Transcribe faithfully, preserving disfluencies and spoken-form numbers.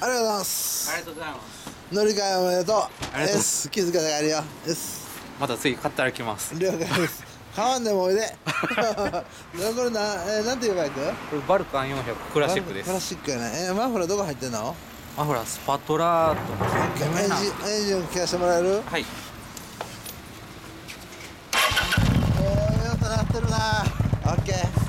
りがとうございます。 ありがとうございます。 乗り換えおめでとう。 ありがとうございます。 気づかないあるよ。です。 また次買ったら来ます。 了解です。買わんでもおいで。これな、えー、なんていうバイク？ これバルカンよんひゃくクラシックです。 クラシックやね。えー、マフラーどこ入ってんの？ マフラースパトラーと。 エンジン、エンジン聞かせてもらえる？ はい。 えー、よくなってるな。オッケー。